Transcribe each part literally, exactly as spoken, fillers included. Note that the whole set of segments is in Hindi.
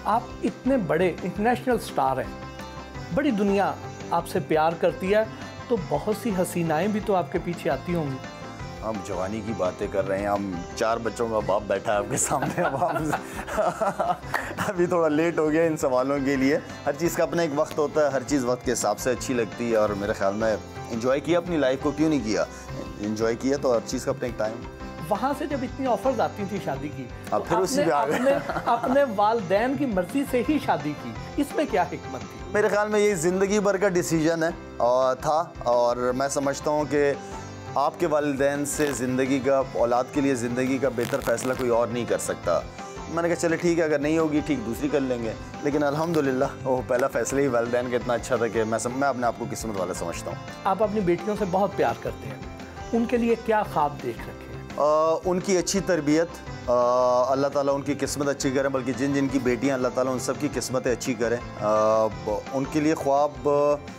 आप इतने बड़े इंटरनेशनल स्टार हैं, बड़ी दुनिया आपसे प्यार करती है, तो बहुत सी हसीनाएं भी तो आपके पीछे आती होंगी। हम जवानी की बातें कर रहे हैं, हम चार बच्चों का बाप बैठा है आपके सामने। अब हम अभी थोड़ा लेट हो गया इन सवालों के लिए। हर चीज़ का अपना एक वक्त होता है, हर चीज़ वक्त के हिसाब से अच्छी लगती है, और मेरे ख्याल में एंजॉय किया अपनी लाइफ को, क्यों नहीं किया, एंजॉय किया, तो हर चीज़ का अपना एक टाइम। वहाँ से जब इतनी ऑफर्स आती थी शादी की, अब तो फिर उसी पे आ गए। अपने, अपने वालदैन की मर्जी से ही शादी की, इसमें क्या हिकमत थी? मेरे ख्याल में ये ज़िंदगी भर का डिसीजन है और था, और मैं समझता हूँ कि आपके वालिदैन से ज़िंदगी का, औलाद के लिए ज़िंदगी का बेहतर फ़ैसला कोई और नहीं कर सकता। मैंने कहा चले ठीक है, अगर नहीं होगी ठीक, दूसरी कर लेंगे। लेकिन अल्हम्दुलिल्लाह वो पहला फ़ैसला ही वालिदैन का इतना अच्छा था कि मैं सम, मैं अपने आप को किस्मत वाला समझता हूँ। आप अपनी बेटियों से बहुत प्यार करते हैं, उनके लिए क्या ख्वाब देख रखे हैं? आ, उनकी अच्छी तरबियत, अल्लाह ताला उनकी किस्मत अच्छी करे, बल्कि जिन जिन की बेटियाँ, अल्लाह ताला उन सब की किस्मतें अच्छी करें। आ, उनके लिए ख्वाब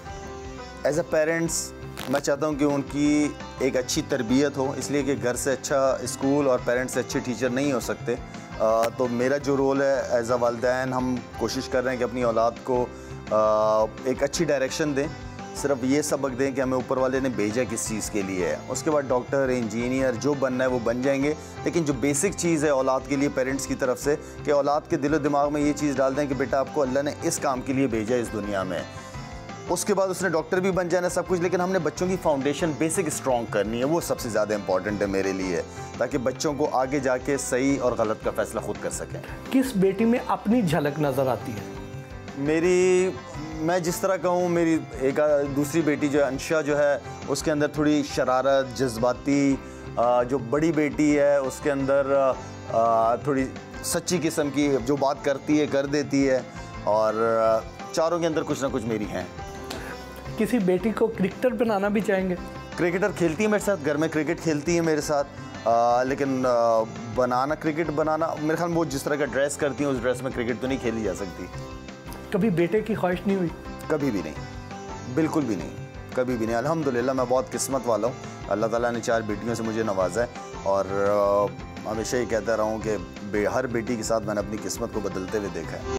एज अ पेरेंट्स मैं चाहता हूँ कि उनकी एक अच्छी तरबियत हो, इसलिए कि घर से अच्छा स्कूल और पेरेंट्स से अच्छे टीचर नहीं हो सकते। आ, तो मेरा जो रोल है एज अ वालिदैन, हम कोशिश कर रहे हैं कि अपनी औलाद को आ, एक अच्छी डायरेक्शन दें, सिर्फ ये सबक दें कि हमें ऊपर वाले ने भेजा किस चीज़ के लिए है। उसके बाद डॉक्टर, इंजीनियर जो बनना है वो बन जाएंगे, लेकिन जो बेसिक चीज़ है औलाद के लिए पेरेंट्स की तरफ से, कि औलाद के दिलो दिमाग में ये चीज़ डाल दें कि बेटा आपको अल्लाह ने इस काम के लिए भेजा इस दुनिया में। उसके बाद उसने डॉक्टर भी बन जाना, सब कुछ, लेकिन हमने बच्चों की फाउंडेशन बेसिक स्ट्रॉन्ग करनी है, वो सबसे ज़्यादा इंपॉर्टेंट है मेरे लिए, ताकि बच्चों को आगे जाके सही और गलत का फैसला खुद कर सकें। किस बेटी में अपनी झलक नज़र आती है? मेरी, मैं जिस तरह कहूँ, मेरी एक दूसरी बेटी जो अंशा जो है, उसके अंदर थोड़ी शरारत, जज्बाती, जो बड़ी बेटी है उसके अंदर थोड़ी सच्ची किस्म की, जो बात करती है कर देती है, और चारों के अंदर कुछ ना कुछ मेरी हैं। किसी बेटी को क्रिकेटर बनाना भी चाहेंगे? क्रिकेटर खेलती है मेरे साथ, घर में क्रिकेट खेलती है मेरे साथ, आ, लेकिन आ, बनाना, क्रिकेट बनाना, मेरे ख्याल में वो जिस तरह का ड्रेस करती हैं उस ड्रेस में क्रिकेट तो नहीं खेली जा सकती। कभी बेटे की ख्वाहिश नहीं हुई? कभी भी नहीं, बिल्कुल भी नहीं, कभी भी नहीं। अल्हम्दुलिल्लाह मैं बहुत किस्मत वाला हूँ, अल्लाह ताला ने चार बेटियों से मुझे नवाजा है, और हमेशा ही कहता रहा हूँ कि हर बेटी के साथ मैंने अपनी किस्मत को बदलते हुए देखा है।